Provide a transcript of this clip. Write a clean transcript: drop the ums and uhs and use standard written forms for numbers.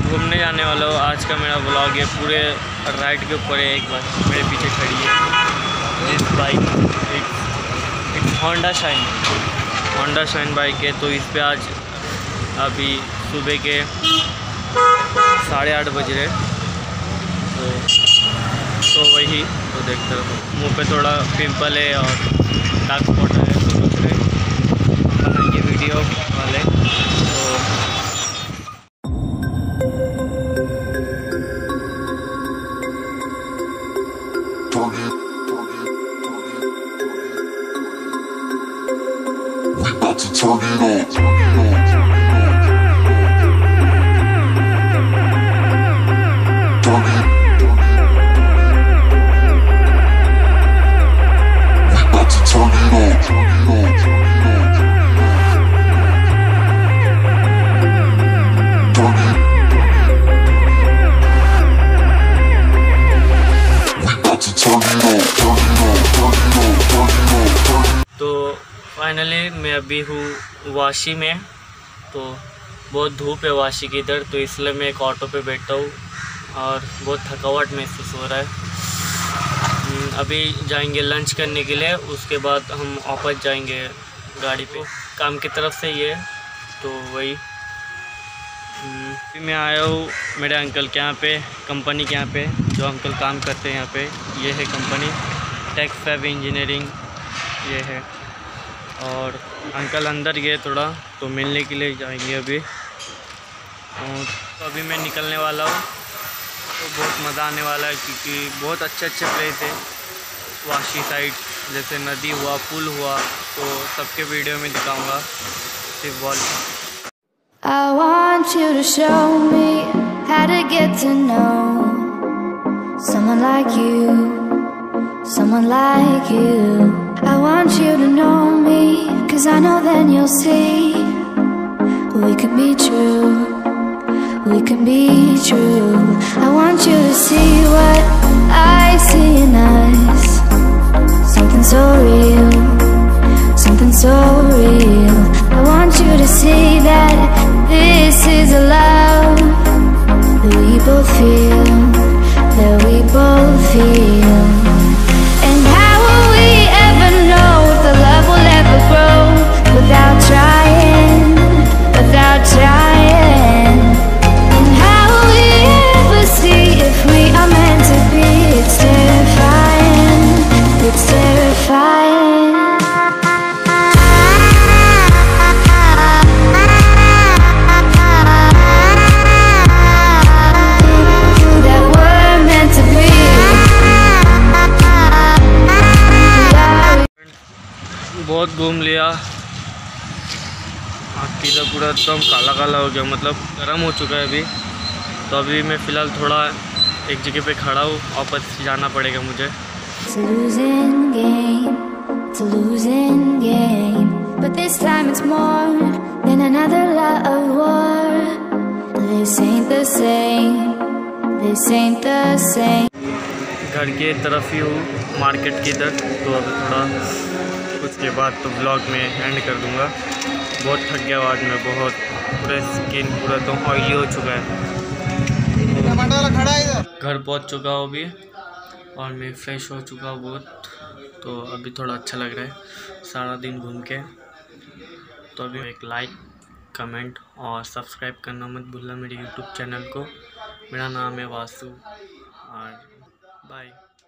घूमने जाने वाला हूँ। आज का मेरा व्लॉग है पूरे राइड के ऊपर है। एक बार मेरे पीछे खड़ी है इस बाइक, एक होंडा शाइन बाइक है। तो इस पे आज अभी सुबह के 8:30 बज रहे, तो वही तो देखते रहो। मुँह पे थोड़ा पिंपल है और डार्क स्पॉट है, तो सोच रहे बनाएंगे वीडियो वाले। तो फाइनली मैं अभी हूँ वाशी में। तो बहुत धूप है वाशी की इधर, तो इसलिए मैं एक ऑटो पे बैठा हूँ और बहुत थकावट महसूस हो रहा है। अभी जाएंगे लंच करने के लिए, उसके बाद हम वापस जाएंगे गाड़ी पे। काम की तरफ से ये, तो वही मैं आया हूँ मेरे अंकल के यहाँ पे, कंपनी के यहाँ पे। जो अंकल काम करते हैं यहाँ पे, ये है कंपनी टेक5 इंजीनियरिंग, ये है। और अंकल अंदर गए थोड़ा, तो मिलने के लिए जाएंगे अभी। और तो अभी मैं निकलने वाला हूँ, तो बहुत मज़ा आने वाला है क्योंकि बहुत अच्छे प्लेस है वाशी साइड, जैसे नदी हुआ, पुल हुआ, तो सबके वीडियो में दिखाऊंगा। सिर्फ ball I want you to show me how to get to know someone like you, someone like you. I want you to know me, 'cause I know then you'll see we can be true, we can be true. I want you to see what I see in us, something so real, something so real. I want you to see that this is a love that we both feel, that we both feel. And how will we ever know if the love will ever grow without trying, without trying? And how will we ever see if we are meant to be? It's terrifying, it's terrifying. बहुत घूम लिया, आँख की तो पूरा एकदम काला हो गया, मतलब गर्म हो चुका है अभी। तो अभी मैं फ़िलहाल थोड़ा एक जगह पे खड़ा हूँ, वापस जाना पड़ेगा मुझे। It's a losing game, it's a losing game, but this time it's more than another love war. This ain't the same, this ain't the same. घर के तरफ ही हूँ, मार्केट की इधर। तो अभी थोड़ा उसके बाद तो ब्लॉग में एंड कर दूँगा। बहुत थक गया आज मैं, बहुत पूरा स्किन पूरा तो ऑयली हो चुका है। घर पहुँच चुका हूँ अभी और मैं फ्रेश हो चुका हूँ बहुत। तो अभी थोड़ा अच्छा लग रहा है सारा दिन घूम के। तो अभी एक लाइक, कमेंट और सब्सक्राइब करना मत भूलना मेरे यूट्यूब चैनल को। मेरा नाम है वासु और बाय।